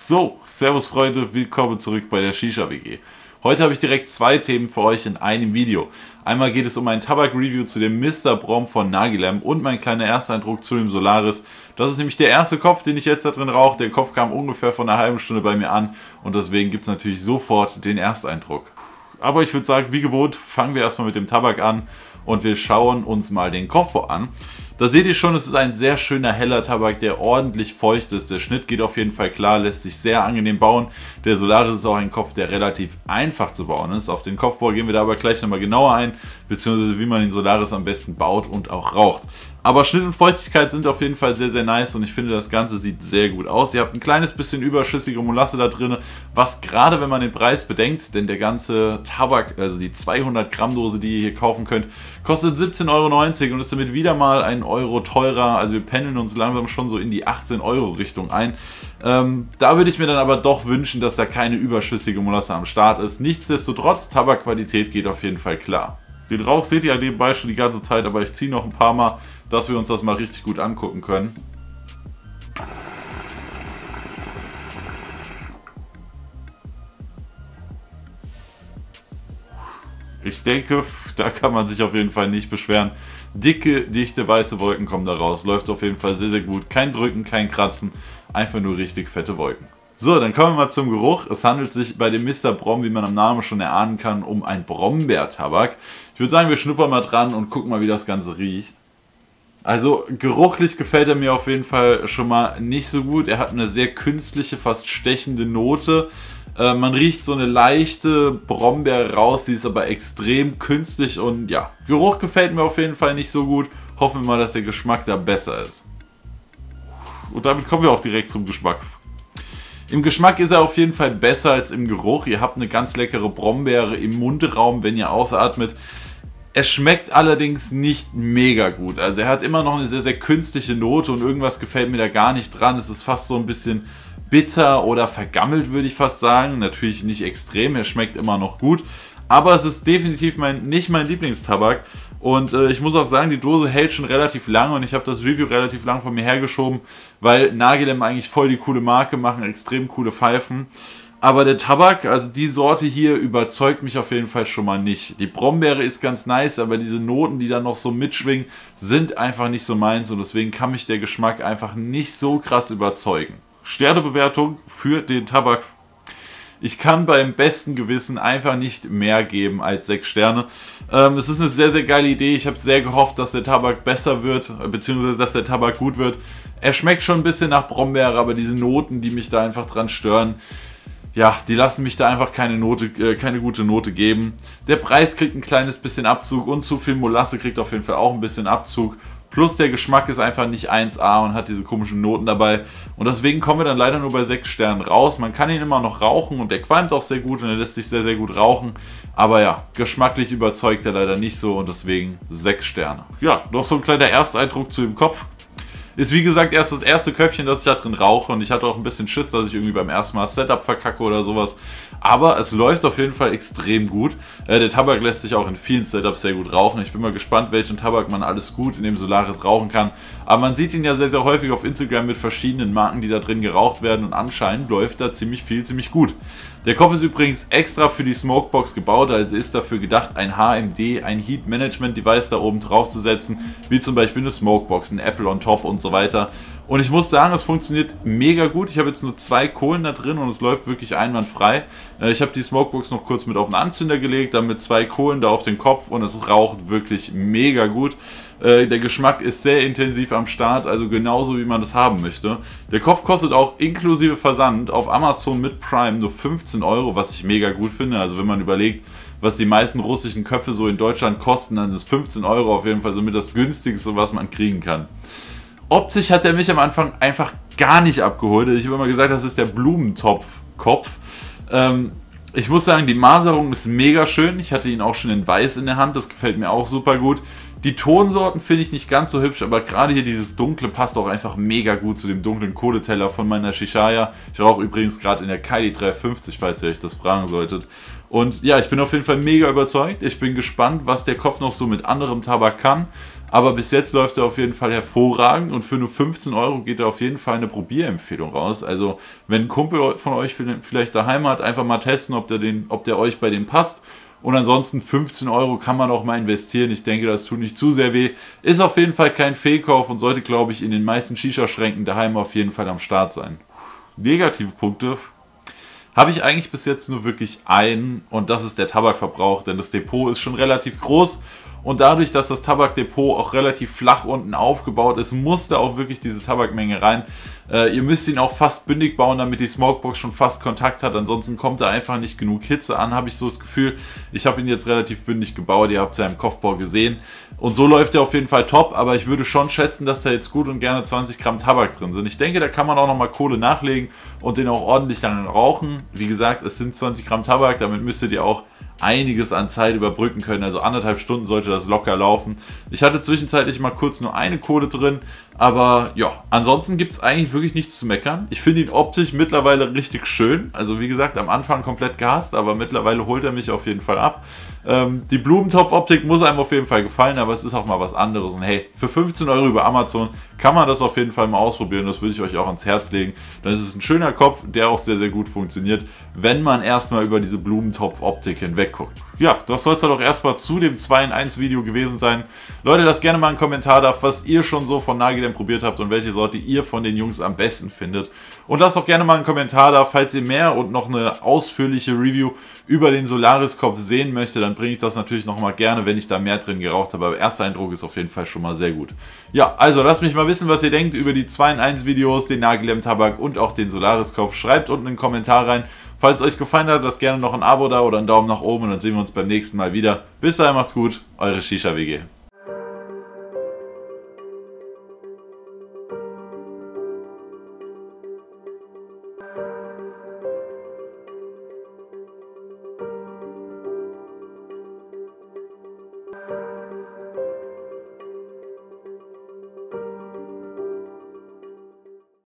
So, servus Freunde, willkommen zurück bei der Shisha WG. Heute habe ich direkt zwei Themen für euch in einem Video. Einmal geht es um ein Tabak-Review zu dem Mr. Brom von Nagilem und mein kleiner Ersteindruck zu dem Solaris. Das ist nämlich der erste Kopf, den ich jetzt da drin rauche. Der Kopf kam ungefähr vor einer halben Stunde bei mir an und deswegen gibt es natürlich sofort den Ersteindruck. Aber ich würde sagen, wie gewohnt, fangen wir erstmal mit dem Tabak an und wir schauen uns mal den Kopfbau an. Da seht ihr schon, es ist ein sehr schöner heller Tabak, der ordentlich feucht ist. Der Schnitt geht auf jeden Fall klar, lässt sich sehr angenehm bauen. Der Solaris ist auch ein Kopf, der relativ einfach zu bauen ist. Auf den Kopfbau gehen wir da aber gleich nochmal genauer ein, beziehungsweise wie man den Solaris am besten baut und auch raucht. Aber Schnitt und Feuchtigkeit sind auf jeden Fall sehr, sehr nice und ich finde, das Ganze sieht sehr gut aus. Ihr habt ein kleines bisschen überschüssige Molasse da drin, was gerade, wenn man den Preis bedenkt, denn der ganze Tabak, also die 200 Gramm Dose, die ihr hier kaufen könnt, kostet 17,90 € und ist damit wieder mal 1 Euro teurer. Also wir pendeln uns langsam schon so in die 18 Euro Richtung ein. Da würde ich mir dann aber doch wünschen, dass da keine überschüssige Molasse am Start ist. Nichtsdestotrotz, Tabakqualität geht auf jeden Fall klar. Den Rauch seht ihr ja nebenbei schon die ganze Zeit, aber ich ziehe noch ein paar Mal, dass wir uns das mal richtig gut angucken können. Ich denke, da kann man sich auf jeden Fall nicht beschweren. Dicke, dichte, weiße Wolken kommen da raus. Läuft auf jeden Fall sehr, sehr gut. Kein Drücken, kein Kratzen, einfach nur richtig fette Wolken. So, dann kommen wir mal zum Geruch. Es handelt sich bei dem Mr. Brom, wie man am Namen schon erahnen kann, um ein Brombeertabak. Ich würde sagen, wir schnuppern mal dran und gucken mal, wie das Ganze riecht. Also geruchlich gefällt er mir auf jeden Fall schon mal nicht so gut. Er hat eine sehr künstliche, fast stechende Note. Man riecht so eine leichte Brombeere raus, die ist aber extrem künstlich und ja, Geruch gefällt mir auf jeden Fall nicht so gut. Hoffen wir mal, dass der Geschmack da besser ist. Und damit kommen wir auch direkt zum Geschmack. Im Geschmack ist er auf jeden Fall besser als im Geruch. Ihr habt eine ganz leckere Brombeere im Mundraum, wenn ihr ausatmet. Er schmeckt allerdings nicht mega gut. Also er hat immer noch eine sehr, sehr künstliche Note und irgendwas gefällt mir da gar nicht dran. Es ist fast so ein bisschen bitter oder vergammelt, würde ich fast sagen. Natürlich nicht extrem, er schmeckt immer noch gut. Aber es ist definitiv nicht mein Lieblingstabak. Und ich muss auch sagen, die Dose hält schon relativ lange und ich habe das Review relativ lang von mir hergeschoben, weil Nagilem eigentlich voll die coole Marke machen, extrem coole Pfeifen. Aber der Tabak, also die Sorte hier, überzeugt mich auf jeden Fall schon mal nicht. Die Brombeere ist ganz nice, aber diese Noten, die da noch so mitschwingen, sind einfach nicht so meins und deswegen kann mich der Geschmack einfach nicht so krass überzeugen. Sternebewertung für den Tabak. Ich kann beim besten Gewissen einfach nicht mehr geben als 6 Sterne. Es ist eine sehr, sehr geile Idee. Ich habe sehr gehofft, dass der Tabak besser wird, beziehungsweise dass der Tabak gut wird. Er schmeckt schon ein bisschen nach Brombeere, aber diese Noten, die mich da einfach dran stören, ja, die lassen mich da einfach keine gute Note geben. Der Preis kriegt ein kleines bisschen Abzug und zu viel Molasse kriegt auf jeden Fall auch ein bisschen Abzug. Plus der Geschmack ist einfach nicht 1A und hat diese komischen Noten dabei. Und deswegen kommen wir dann leider nur bei 6 Sternen raus. Man kann ihn immer noch rauchen und der qualmt auch sehr gut und er lässt sich sehr, sehr gut rauchen. Aber ja, geschmacklich überzeugt er leider nicht so und deswegen 6 Sterne. Ja, noch so ein kleiner Ersteindruck zu dem Kopf. Ist wie gesagt erst das erste Köpfchen, das ich da drin rauche und ich hatte auch ein bisschen Schiss, dass ich irgendwie beim ersten Mal das Setup verkacke oder sowas. Aber es läuft auf jeden Fall extrem gut. Der Tabak lässt sich auch in vielen Setups sehr gut rauchen. Ich bin mal gespannt, welchen Tabak man alles gut in dem Solaris rauchen kann. Aber man sieht ihn ja sehr, sehr häufig auf Instagram mit verschiedenen Marken, die da drin geraucht werden und anscheinend läuft da ziemlich viel, ziemlich gut. Der Kopf ist übrigens extra für die Smokebox gebaut, also ist dafür gedacht, ein HMD, ein Heat Management Device da oben drauf zu setzen, wie zum Beispiel eine Smokebox, ein Apple on top und so weiter. Und ich muss sagen, es funktioniert mega gut. Ich habe jetzt nur 2 Kohlen da drin und es läuft wirklich einwandfrei. Ich habe die Smokebox noch kurz mit auf den Anzünder gelegt, dann mit 2 Kohlen da auf den Kopf und es raucht wirklich mega gut. Der Geschmack ist sehr intensiv am Start, also genauso wie man das haben möchte. Der Kopf kostet auch inklusive Versand auf Amazon mit Prime nur 15 €, was ich mega gut finde. Also wenn man überlegt, was die meisten russischen Köpfe so in Deutschland kosten, dann ist 15 € auf jeden Fall somit das günstigste, was man kriegen kann. Optisch hat er mich am Anfang einfach gar nicht abgeholt. Ich habe immer gesagt, das ist der Blumentopf-Kopf. Ich muss sagen, die Maserung ist mega schön. Ich hatte ihn auch schon in weiß in der Hand, das gefällt mir auch super gut. Die Tonsorten finde ich nicht ganz so hübsch, aber gerade hier dieses Dunkle passt auch einfach mega gut zu dem dunklen Kohleteller von meiner Shishaya. Ich rauche übrigens gerade in der Kylie 350, falls ihr euch das fragen solltet. Und ja, ich bin auf jeden Fall mega überzeugt. Ich bin gespannt, was der Kopf noch so mit anderem Tabak kann. Aber bis jetzt läuft er auf jeden Fall hervorragend und für nur 15 Euro geht da auf jeden Fall eine Probierempfehlung raus. Also wenn ein Kumpel von euch vielleicht daheim hat, einfach mal testen, ob der euch bei dem passt. Und ansonsten 15 Euro kann man auch mal investieren. Ich denke, das tut nicht zu sehr weh. Ist auf jeden Fall kein Fehlkauf und sollte, glaube ich, in den meisten Shisha-Schränken daheim auf jeden Fall am Start sein. Negative Punkte habe ich eigentlich bis jetzt nur wirklich einen und das ist der Tabakverbrauch, denn das Depot ist schon relativ groß. Und dadurch, dass das Tabakdepot auch relativ flach unten aufgebaut ist, muss da auch wirklich diese Tabakmenge rein. Ihr müsst ihn auch fast bündig bauen, damit die Smokebox schon fast Kontakt hat. Ansonsten kommt da einfach nicht genug Hitze an, habe ich so das Gefühl. Ich habe ihn jetzt relativ bündig gebaut, ihr habt es ja im Kopfbau gesehen. Und so läuft er auf jeden Fall top, aber ich würde schon schätzen, dass da jetzt gut und gerne 20 Gramm Tabak drin sind. Ich denke, da kann man auch nochmal Kohle nachlegen und den auch ordentlich dann rauchen. Wie gesagt, es sind 20 Gramm Tabak, damit müsstet ihr auch einiges an Zeit überbrücken können, also 1,5 Stunden sollte das locker laufen. Ich hatte zwischenzeitlich mal kurz nur eine Kohle drin, aber ja, ansonsten gibt es eigentlich wirklich nichts zu meckern. Ich finde ihn optisch mittlerweile richtig schön, also wie gesagt, am Anfang komplett gehasst, aber mittlerweile holt er mich auf jeden Fall ab. Die Blumentopf-Optik muss einem auf jeden Fall gefallen, aber es ist auch mal was anderes und hey, für 15 Euro über Amazon kann man das auf jeden Fall mal ausprobieren, das würde ich euch auch ans Herz legen. Dann ist es ein schöner Kopf, der auch sehr, sehr gut funktioniert, wenn man erstmal über diese Blumentopf-Optik hinweg guckt. Ja, das soll es dann auch erstmal zu dem 2-in-1 Video gewesen sein. Leute, lasst gerne mal einen Kommentar da, was ihr schon so von Nagilem probiert habt und welche Sorte ihr von den Jungs am besten findet. Und lasst auch gerne mal einen Kommentar da, falls ihr mehr und noch eine ausführliche Review über den Solaris-Kopf sehen möchtet, dann bringe ich das natürlich nochmal gerne, wenn ich da mehr drin geraucht habe. Aber erster Eindruck ist auf jeden Fall schon mal sehr gut. Ja, also lasst mich mal wissen, was ihr denkt über die 2-in-1 Videos, den Nagilem Tabak und auch den Solaris-Kopf. Schreibt unten einen Kommentar rein. Falls es euch gefallen hat, lasst gerne noch ein Abo da oder einen Daumen nach oben und dann sehen wir uns beim nächsten Mal wieder. Bis dahin, macht's gut, eure Shisha WG.